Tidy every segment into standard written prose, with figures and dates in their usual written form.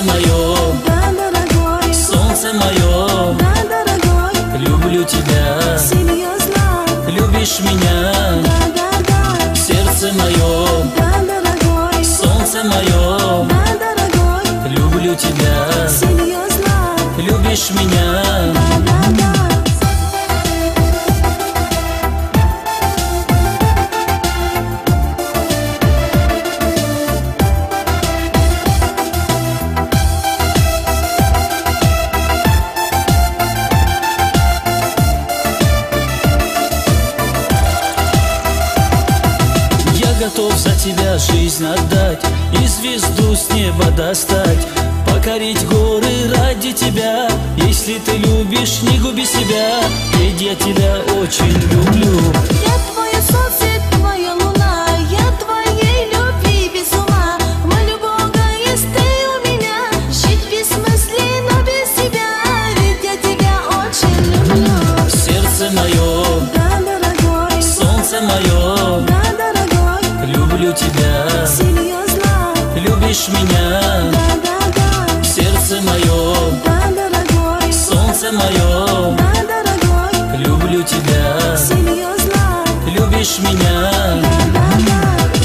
мое, да, дорогой, солнце мое, да, дорогой, люблю тебя, серьезно, любишь меня, да, да, да, сердце мое, да, дорогой, солнце мое, да, дорогой, люблю тебя, серьезно, любишь меня. да, да, да. Готов за тебя жизнь отдать и звезду с неба достать, покорить горы ради тебя. Если ты любишь, не губи себя, ведь я тебя очень люблю. Я твое солнце, твоя луна, я твоей любви без ума. Молю Бога, есть ты у меня, жить бессмысленно без тебя, ведь я тебя очень люблю. Сердце мое, Да, дорогой, солнце мое, да, дорогой, люблю тебя, серьезно, любишь меня. да, да, да, Сердце мое, да, дорогой, солнце мое, да, дорогой, люблю тебя, серьезно, любишь меня. да, да, да.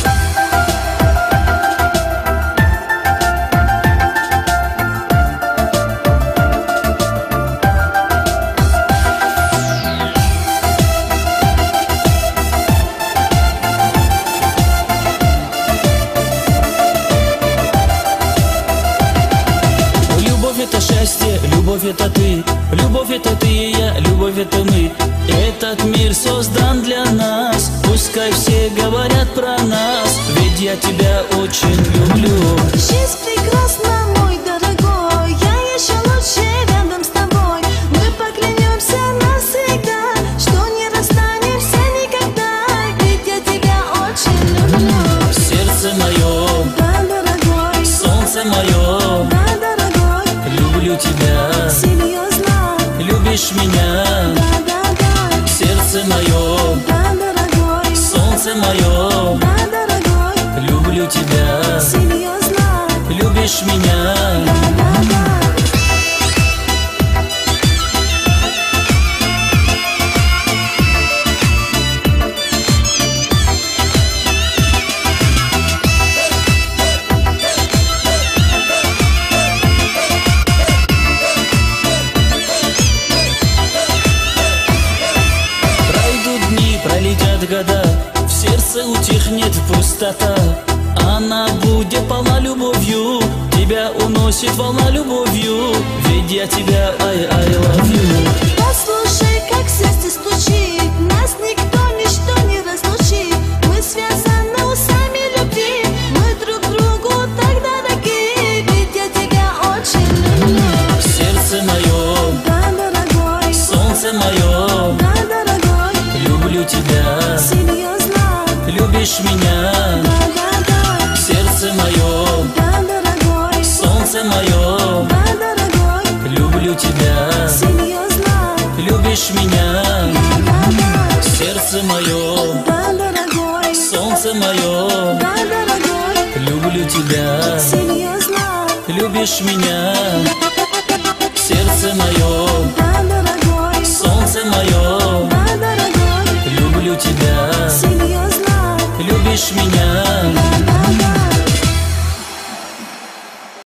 Это счастье, любовь это ты, любовь это ты и я, любовь это мы. Этот мир создан для нас, пускай все говорят про нас, ведь я тебя очень люблю. Жизнь прекрасна, мой дорогой, я еще лучше рядом с тобой. Мы поклянемся навсегда, что не расстанемся никогда, ведь я тебя очень люблю. Сердце мое, Да, дорогой, солнце мое, да, дорогой, люблю тебя, серьезно, любишь меня. да, да, да, Сердце мое, да, дорогой, солнце мое, да, дорогой, люблю тебя, серьезно, любишь меня. да, да, да. Пролетят года, в сердце утихнет пустота. Она будет полна любовью, тебя уносит волна любовью, ведь я тебя I love you. Послушай, как сердце стучит, нас никто, ничто не разлучит. Мы связаны узами любви, мы друг другу так дороги, ведь я тебя очень люблю. Сердце мое, Да, дорогой, солнце мое, да, дорогой, люблю тебя, серьезно, любишь меня. да, да, да, Сердце мое, да, дорогой, солнце мое, да, дорогой, люблю тебя, серьезно, любишь меня. да, да, Сердце мое, да, дорогой, солнце мое, да, дорогой, люблю тебя, серьезно, любишь меня. Сердце мое, да, дорогой, солнце мое, да, дорогой, люблю тебя, серьезно, любишь меня. да, да, да.